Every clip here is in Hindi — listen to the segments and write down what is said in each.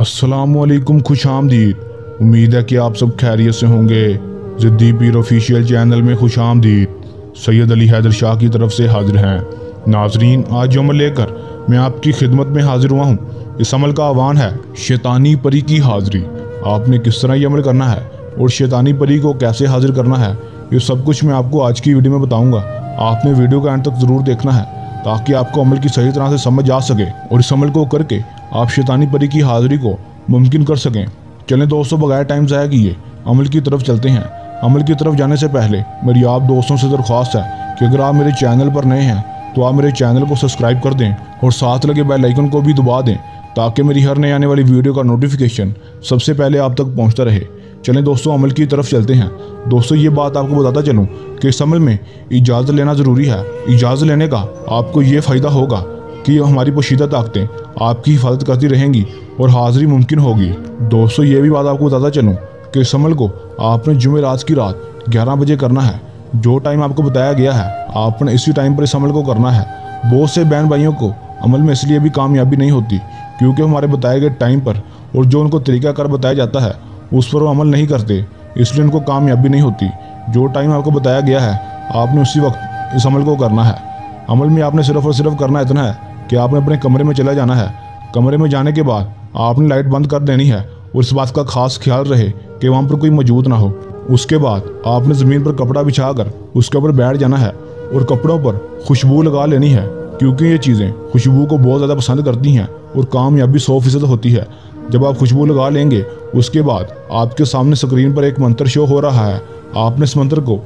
अस्सलामुअलैकुम, खुश आमदीद। उम्मीद है कि आप सब खैरियत से होंगे। ज़िद्दी पीर ऑफिशियल चैनल में खुश आमदीद। सैयद अली हैदर शाह की तरफ से हाजिर हैं। नाजरीन, आज जो अमल लेकर मैं आपकी खिदमत में हाजिर हुआ हूँ, इस अमल का आह्वान है शैतानी परी की हाज़िरी। आपने किस तरह ये अमल करना है और शैतानी परी को कैसे हाजिर करना है, ये सब कुछ मैं आपको आज की वीडियो में बताऊँगा। आपने वीडियो का अंत तक ज़रूर देखना है ताकि आपको अमल की सही तरह से समझ आ सके और इस अमल को करके आप शैतानी परी की हाज़िरी को मुमकिन कर सकें। चलें दोस्तों, बगैर टाइम ज़ाया किए अमल की तरफ चलते हैं। अमल की तरफ जाने से पहले मेरी आप दोस्तों से दरख्वास्त है कि अगर आप मेरे चैनल पर नए हैं तो आप मेरे चैनल को सब्सक्राइब कर दें और साथ लगे बेल आइकन को भी दबा दें ताकि मेरी हर नई आने वाली वीडियो का नोटिफिकेशन सबसे पहले आप तक पहुंचता रहे। चलें दोस्तों, अमल की तरफ चलते हैं। दोस्तों, ये बात आपको बताता चलूँ कि इस अमल में इजाज़त लेना ज़रूरी है। इजाज़त लेने का आपको ये फ़ायदा होगा कि हमारी पोशीदा ताकतें आपकी हिफाजत करती रहेंगी और हाज़िरी मुमकिन होगी। दोस्तों, ये भी बात आपको बताता चलूँ कि इस अमल को आपने जुमेरात की रात 11 बजे करना है। जो टाइम आपको बताया गया है आपने इसी टाइम पर इस अमल को करना है। बहुत से बहन भाइयों को अमल में इसलिए भी कामयाबी नहीं होती क्योंकि हमारे बताए गए टाइम पर और जो उनको तरीक़ाकार बताया जाता है उस पर वो अमल नहीं करते, इसलिए उनको कामयाबी नहीं होती। जो टाइम आपको बताया गया है आपने उसी वक्त इस अमल को करना है। अमल में आपने सिर्फ और सिर्फ करना इतना है कि आपने अपने कमरे में चला जाना है। कमरे में जाने के बाद आपने लाइट बंद कर देनी है और इस बात का खास ख्याल रहे कि वहाँ पर कोई मौजूद ना हो। उसके बाद आपने ज़मीन पर कपड़ा बिछाकर उसके ऊपर बैठ जाना है और कपड़ों पर खुशबू लगा लेनी है क्योंकि ये चीज़ें खुशबू को बहुत ज़्यादा पसंद करती हैं और कामयाबी 100% होती है। जब आप खुशबू लगा लेंगे उसके बाद आपके सामने स्क्रीन पर एक मंत्र शो हो रहा है। आपने इस मंत्र को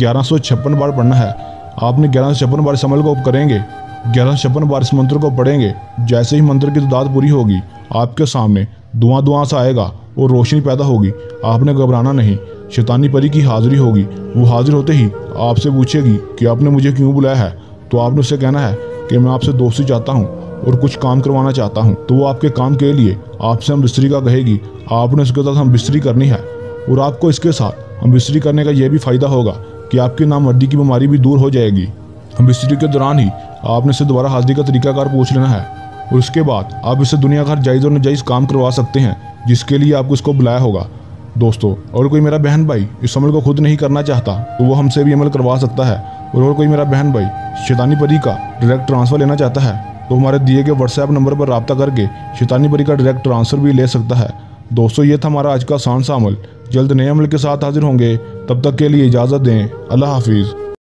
1156 बार पढ़ना है। आपने 1156 बार इस अमल को करेंगे, 1156 बार इस मंत्र को पढ़ेंगे। जैसे ही मंत्र की तादाद पूरी होगी आपके सामने धुआं सा आएगा और रोशनी पैदा होगी। आपने घबराना नहीं, शैतानी परी की हाज़िरी होगी। वो हाजिर होते ही आपसे पूछेगी कि आपने मुझे क्यों बुलाया है, तो आपने उससे कहना है कि मैं आपसे दोस्ती चाहता हूँ और कुछ काम करवाना चाहता हूँ। तो वो आपके काम के लिए आपसे हम बिस्तरी का कहेगी। आपने उसके साथ हम बिस्तरी करनी है और आपको इसके साथ हम बिस्तरी करने का ये भी फ़ायदा होगा कि आपकी नामर्दी की बीमारी भी दूर हो जाएगी। हम बिस्तरी के दौरान ही आपने इससे दोबारा हाज़िरी का तरीकाकार पूछ लेना है और उसके बाद आप इससे दुनिया का हर जायज़ और नाजायज़ काम करवा सकते हैं जिसके लिए आपको इसको बुलाया होगा। दोस्तों, और कोई मेरा बहन भाई इस अमल को खुद नहीं करना चाहता तो वो हमसे भी अमल करवा सकता है। और कोई मेरा बहन भाई शैतानी परी का डायरेक्ट ट्रांसफ़र लेना चाहता है तो हमारे दिए गए व्हाट्सएप नंबर पर रब्ता करके शैतानी परी का डायरेक्ट ट्रांसफ़र भी ले सकता है। दोस्तों, ये था हमारा आज का आसान सा अमल। जल्द नए अमल के साथ हाजिर होंगे, तब तक के लिए इजाज़त दें। अल्लाह हाफिज़।